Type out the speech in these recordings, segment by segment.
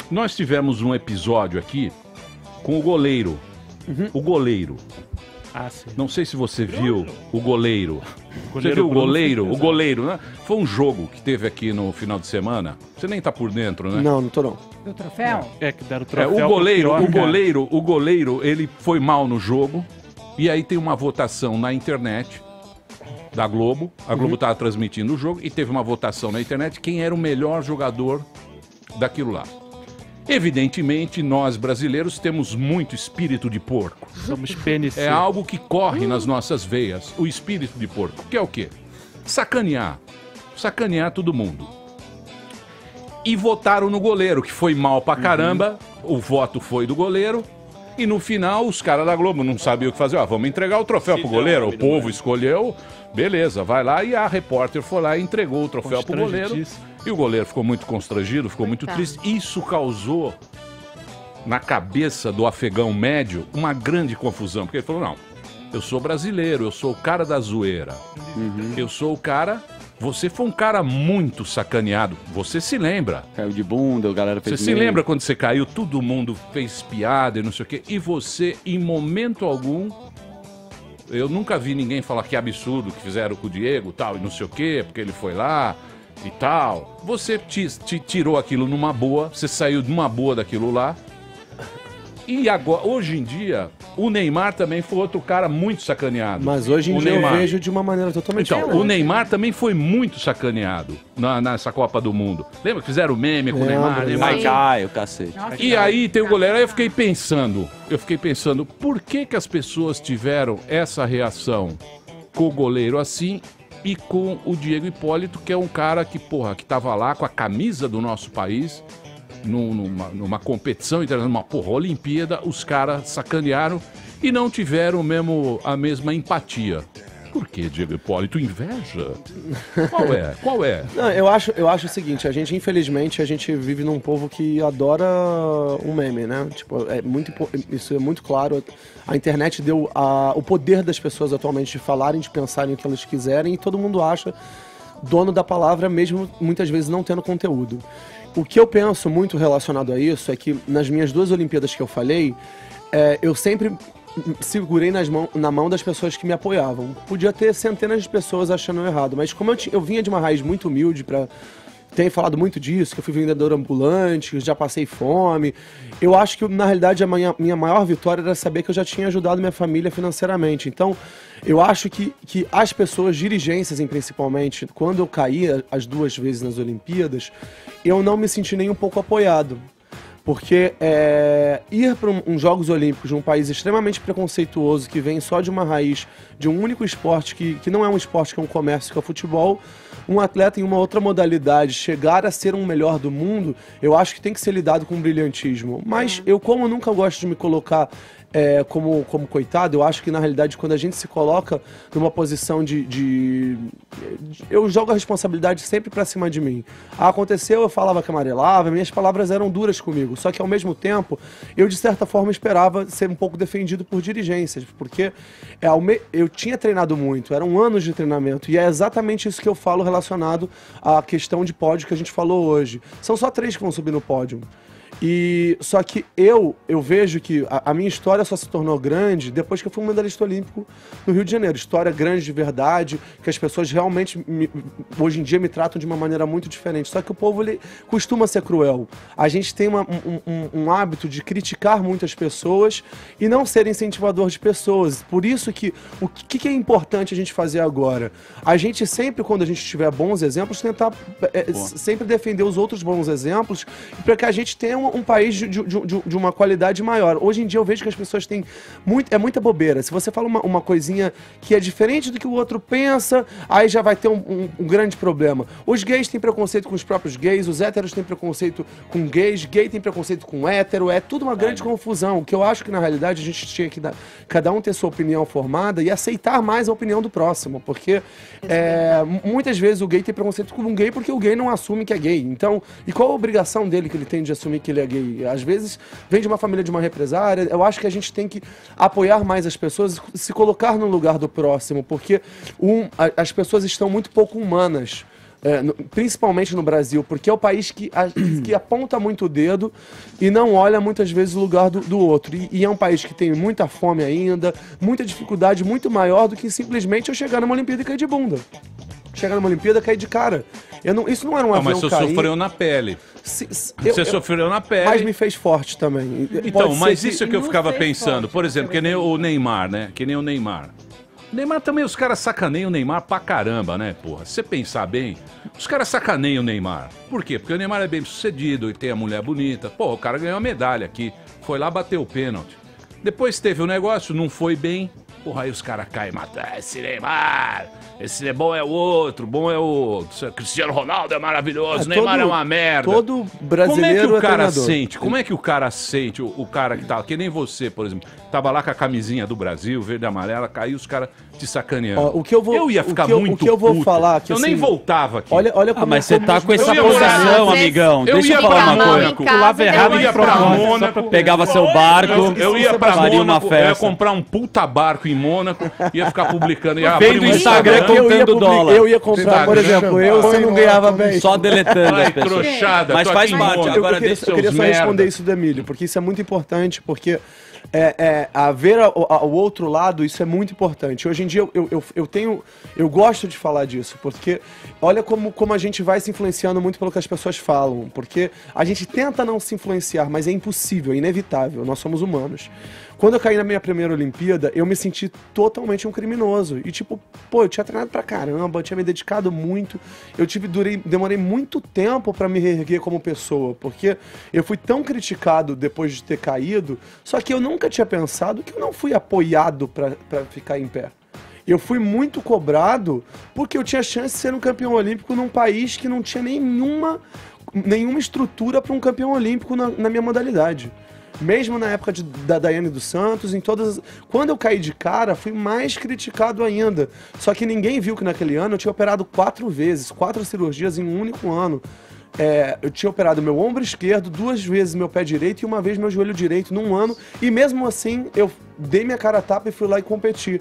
Nós tivemos um episódio aqui com o goleiro. O goleiro. Ah, sim. Não sei se você viu o goleiro. Você Goleiro viu o Bruno goleiro? Fernandes. O goleiro, né? Foi um jogo que teve aqui no final de semana. Você nem tá por dentro, né? Não tô não. Do troféu? É, que deram o É, troféu. o goleiro, ele foi mal no jogo. E aí tem uma votação na internet da Globo. A Globo tava transmitindo o jogo e teve uma votação na internet quem era o melhor jogador daquilo lá. Evidentemente, nós brasileiros temos muito espírito de porco. Somos PNC. É algo que corre nas nossas veias, o espírito de porco. Que é o quê? Sacanear. Sacanear todo mundo. E votaram no goleiro, que foi mal pra caramba. O voto foi do goleiro. E no final, os caras da Globo não sabiam o que fazer. Ó, vamos entregar o troféu pro goleiro. O povo escolheu. Beleza, vai lá. E a repórter foi lá e entregou o troféu pro goleiro. E o goleiro ficou muito constrangido, ficou muito triste. Isso causou, na cabeça do afegão médio, uma grande confusão. Porque ele falou, não, eu sou brasileiro, eu sou o cara da zoeira. Eu sou o cara... Você foi um cara muito sacaneado. Você se lembra. Caiu de bunda, a galera fez Você se lembra quando você caiu, todo mundo fez piada e não sei o quê. E você, em momento algum... Eu nunca vi ninguém falar que absurdo que fizeram com o Diego tal, e não sei o quê, porque ele foi lá e tal. Você te tirou aquilo numa boa, você saiu de uma boa daquilo lá. E agora, hoje em dia, o Neymar também foi outro cara muito sacaneado. Mas hoje em O dia Neymar. eu vejo de uma maneira totalmente Então, diferente. o Neymar também foi muito sacaneado nessa Copa do Mundo. Lembra que fizeram meme com o Neymar? Vai cai, o cacete. Nossa, E aí tem o goleiro, aí eu fiquei pensando, por que as pessoas tiveram essa reação com o goleiro assim e com o Diego Hipólito, que é um cara que, porra, que tava lá com a camisa do nosso país, numa competição internacional, uma Olimpíada, os caras sacanearam e não tiveram a mesma empatia. Por que, Diego Hipólito? Inveja? Qual é? Não, eu acho o seguinte, infelizmente, a gente vive num povo que adora um meme, né? Tipo, isso é muito claro. A internet deu o poder das pessoas atualmente de falarem, de pensarem o que elas quiserem, e todo mundo acha dono da palavra, mesmo muitas vezes não tendo conteúdo. O que eu penso muito relacionado a isso é que nas minhas 2 Olimpíadas que eu falei, eu sempre segurei na mão das pessoas que me apoiavam. Podia ter centenas de pessoas achando errado, mas como eu vinha de uma raiz muito humilde, tenho falado muito disso, que eu fui vendedor ambulante, já passei fome. Eu acho que, na realidade, a minha maior vitória era saber que eu já tinha ajudado minha família financeiramente. Então, eu acho que as pessoas, dirigências principalmente, quando eu caí as 2 vezes nas Olimpíadas, eu não me senti nem um pouco apoiado. Porque ir para uns Jogos Olímpicos de um país extremamente preconceituoso, que vem só de uma raiz de um único esporte, que não é um esporte, que é um comércio, que é o futebol, um atleta em uma outra modalidade chegar a ser um melhor do mundo, eu acho que tem que ser lidado com brilhantismo. Mas eu, como nunca gosto de me colocar como coitado, eu acho que na realidade quando a gente se coloca numa posição eu jogo a responsabilidade sempre pra cima de mim. Aconteceu, eu falava que amarelava, minhas palavras eram duras comigo, só que ao mesmo tempo eu de certa forma esperava ser um pouco defendido por dirigências, porque eu tinha treinado muito, eram anos de treinamento, e é exatamente isso que eu falo relacionado à questão de pódio que a gente falou hoje. São só 3 que vão subir no pódio. E só que eu vejo que a minha história só se tornou grande depois que eu fui um medalhista olímpico no Rio de Janeiro. História grande de verdade, que as pessoas realmente hoje em dia me tratam de uma maneira muito diferente. Só que o povo, ele costuma ser cruel. A gente tem um hábito de criticar muitas pessoas e não ser incentivador de pessoas. Por isso que o que é importante a gente fazer agora? A gente sempre, quando a gente tiver bons exemplos, tentar sempre defender os outros bons exemplos, para que a gente tenha um país de uma qualidade maior. Hoje em dia eu vejo que as pessoas têm muita bobeira. Se você fala uma coisinha que é diferente do que o outro pensa, aí já vai ter um grande problema. Os gays têm preconceito com os próprios gays, os héteros têm preconceito com gays, gay tem preconceito com hétero, é tudo uma grande confusão. O que eu acho que na realidade a gente tinha que cada um ter sua opinião formada e aceitar mais a opinião do próximo, porque muitas vezes o gay tem preconceito com um gay porque o gay não assume que é gay. Então, e qual a obrigação dele que ele tem de assumir que ele é gay? Às vezes vem de uma família de uma represária. Eu acho que a gente tem que apoiar mais as pessoas, se colocar no lugar do próximo, porque as pessoas estão muito pouco humanas principalmente no Brasil, porque é o país que aponta muito o dedo e não olha muitas vezes o lugar do outro. E é um país que tem muita fome ainda, muita dificuldade muito maior do que simplesmente eu chegar numa Olimpíada e cair de bunda. Chegar numa Olimpíada e cair de cara. Isso não era um avião mas você cair. sofreu na pele. Você sofreu na pele. Mas me fez forte também. Então, Pode mas ser isso é que eu ficava pensando. Por exemplo, que nem o Neymar, né? Que nem o Neymar. O Neymar também, os caras sacaneiam o Neymar pra caramba, né, porra? Se você pensar bem, os caras sacaneiam o Neymar. Por quê? Porque o Neymar é bem sucedido e tem a mulher bonita. Pô, o cara ganhou a medalha aqui. Foi lá, bateu o pênalti. Depois teve o negócio, não foi bem. Porra, aí os caras caem e matam. Esse Neymar, esse bom é o outro, bom é o Cristiano Ronaldo é maravilhoso, Neymar é uma merda. Todo brasileiro Como é que o cara treinador. sente? Como é que o cara sente, o cara que tá, que nem você, por exemplo, tava lá com a camisinha do Brasil, verde e amarela, caiu os caras te sacaneando. Ó, eu ia ficar o muito que eu vou puto. falar que Eu nem assim, voltava aqui. Olha como Mas você tá com essa ia morar- posição, Às vezes- amigão. Eu Deixa ia eu falar pra uma coisa. Mônaco. Pulava errado Eu e ia pra propósito, Mônaco. Pegava seu barco, Eu ia pra faria uma Mônaco, eu ia festa. comprar um puta barco em Mônaco, ia ficar publicando, ia Vem abrir do um Instagram eu ia contando dólar. Eu ia comprar, por Instagram, exemplo, você não ganhava bem. Só deletando Ai, as pessoas. trouxada, Mas tô faz aqui em parte. Mônaco. Agora eu deixa queria seus só responder merda. isso do Emílio, porque isso é muito importante, porque a ver o outro lado, isso é muito importante. Hoje em dia eu gosto de falar disso, porque olha como a gente vai se influenciando muito pelo que as pessoas falam, porque a gente tenta não se influenciar, mas é impossível, é inevitável, nós somos humanos. Quando eu caí na minha primeira Olimpíada, eu me senti totalmente um criminoso. E tipo, pô, eu tinha treinado pra caramba, eu tinha me dedicado muito. Demorei muito tempo pra me reerguer como pessoa, porque eu fui tão criticado depois de ter caído, só que eu nunca tinha pensado que eu não fui apoiado pra ficar em pé. Eu fui muito cobrado porque eu tinha chance de ser um campeão olímpico num país que não tinha nenhuma estrutura para um campeão olímpico na minha modalidade. Mesmo na época da Daiane dos Santos, quando eu caí de cara, fui mais criticado ainda. Só que ninguém viu que naquele ano eu tinha operado 4 vezes, 4 cirurgias em um único ano. Eu tinha operado meu ombro esquerdo, 2 vezes meu pé direito e 1 vez meu joelho direito num ano. E mesmo assim, eu dei minha cara a tapa e fui lá e competi.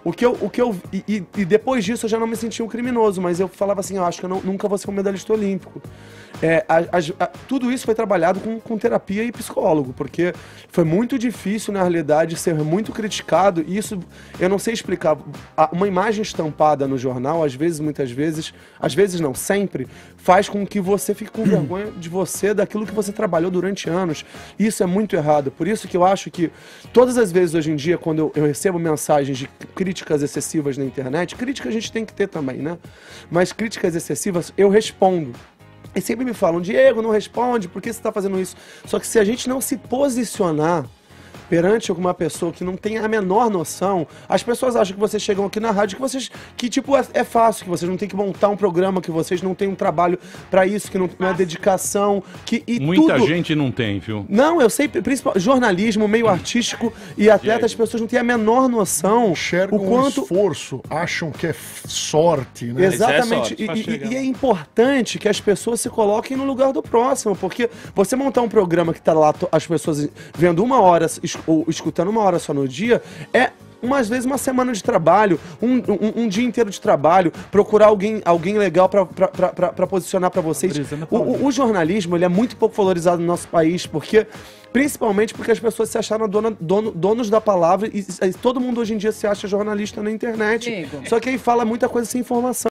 E depois disso eu já não me sentia um criminoso, mas eu falava assim, eu acho que eu nunca vou ser um medalhista olímpico. Tudo isso foi trabalhado com terapia e psicólogo, porque foi muito difícil, na realidade, ser muito criticado. E isso, eu não sei explicar. Uma imagem estampada no jornal, muitas vezes, às vezes não, sempre, faz com que você fique com vergonha de você, daquilo que você trabalhou durante anos. Isso é muito errado. Por isso que eu acho que todas as vezes hoje em dia, quando eu recebo mensagens de críticas excessivas na internet, crítica a gente tem que ter também, né? Mas críticas excessivas, eu respondo. E sempre me falam, Diego, não responde, por que você está fazendo isso? Só que se a gente não se posicionar perante alguma pessoa que não tem a menor noção, as pessoas acham que vocês chegam aqui na rádio, que tipo, é fácil, que vocês não tem que montar um programa, que vocês não têm um trabalho pra isso, que não é dedicação, Muita gente não tem, viu? Não, eu sei, principalmente jornalismo, meio artístico e atleta, as pessoas não têm a menor noção Enxergam o quanto esforço, acham que é sorte, né? Exatamente, sorte pra chegar. e é importante que as pessoas se coloquem no lugar do próximo, porque você montar um programa que tá lá, as pessoas vendo 1 hora ou escutando 1 hora só no dia, às vezes uma semana de trabalho, um dia inteiro de trabalho, procurar alguém legal pra posicionar pra vocês. O jornalismo, ele é muito pouco valorizado no nosso país, principalmente porque as pessoas se acharam donos da palavra e todo mundo hoje em dia se acha jornalista na internet. Diego. Só que aí fala muita coisa sem informação.